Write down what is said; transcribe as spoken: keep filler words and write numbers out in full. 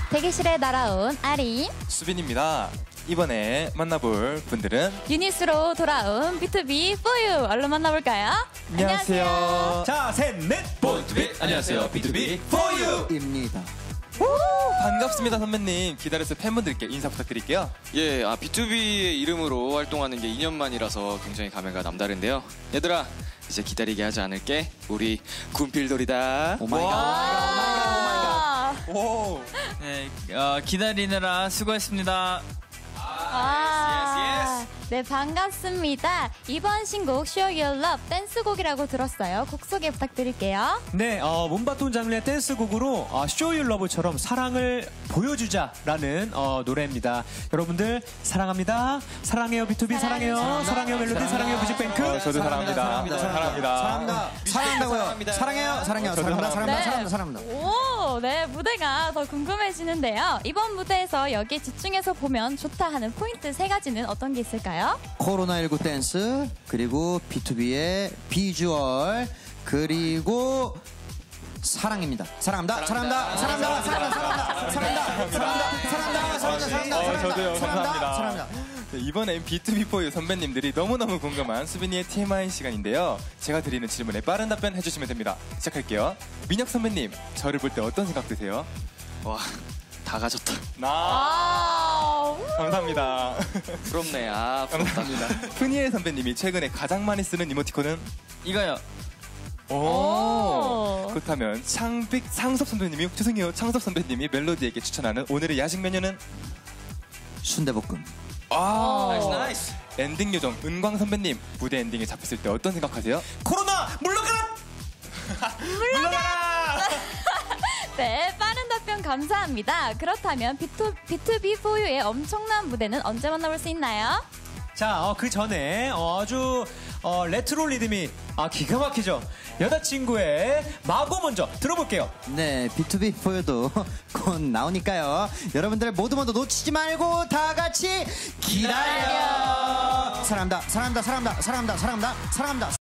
대기실에 날아온 아림, 수빈입니다. 이번에 만나볼 분들은 유니스로 돌아온 비투비 포유. 얼른 만나볼까요? 안녕하세요. 안녕하세요. 자, 셋, 넷! 본투비 안녕하세요. 비투비 포유입니다. 반갑습니다 선배님. 기다려서 팬분들께 인사 부탁드릴게요. 예, 아 비투비의 이름으로 활동하는 게 이 년 만이라서 굉장히 감회가 남다른데요. 얘들아, 이제 기다리게 하지 않을게. 우리 군필돌이다. 와. 오. 네, 어, 기다리느라 수고했습니다. 아, 네, 반갑습니다. 이번 신곡 Show Your Love 댄스곡이라고 들었어요. 곡 소개 부탁드릴게요. 네, 어, 몬바톤 장르의 댄스곡으로 어, Show You Love처럼 사랑을 보여주자라는 어, 노래입니다. 여러분들 사랑합니다. 사랑해요 비투비 사랑해요. 사랑합니다. 사랑해요 멜로디 사랑해요 뮤직뱅크. 어, 저도 사랑합니다. 사랑합니다. 사랑합니다. 사랑합니다. 사랑한다고요. 사랑해요. 사랑해요. 사랑합니다. 사랑합니다. 사랑합니다. 사랑합니다. 오, 네, 무대가 더 궁금해지는데요. 이번 무대에서 여기에 집중해서 보면 좋다 하는 포인트 세 가지는 어떤 게 있을까요? 코로나십구 댄스, 그리고 비투비의 비주얼, 그리고 사랑입니다. 사랑합니다. 사랑합니다. 사랑합니다. 사랑합니다. 사랑합니다. 사랑합니다. 사랑합니다. 사랑합니다. 사랑합니다. 어, 저도요. 감사합니다. 사랑합니다. 네, 이번엔 비투비 포유 선배님들이 너무너무 궁금한 수빈이의 티엠아이 시간인데요. 제가 드리는 질문에 빠른 답변 해주시면 됩니다. 시작할게요. 민혁 선배님, 저를 볼 때 어떤 생각 드세요? 와, 다 가졌다. 나 아, 감사합니다. 부럽네. 아, 부럽다. 푸니엘 선배님이 최근에 가장 많이 쓰는 이모티콘은? 이거요. 오. 오. 그렇다면 창빅 상섭 선배님이 죄송해요. 창섭 선배님이 멜로디에게 추천하는 오늘의 야식 메뉴는? 순대볶음. 아, 나이스, 나이스. 엔딩 요정 은광 선배님, 무대 엔딩에 잡혔을 때 어떤 생각하세요? 코로나 물러가라! 물러가라! 네, 빠른 답변 감사합니다. 그렇다면 비투, 비투비 포유의 엄청난 무대는 언제 만나볼 수 있나요? 자, 어, 그 전에 어, 아주 어, 레트로 리듬이 아, 기가 막히죠. 여자친구의 마고 먼저 들어볼게요. 네, 비투비 포유도 곧 나오니까요. 여러분들 모두 모두 놓치지 말고 다 같이 기다려. 사랑합니다. 사랑합니다. 사랑합니다. 사랑합니다. 사랑합니다. 사랑합니다.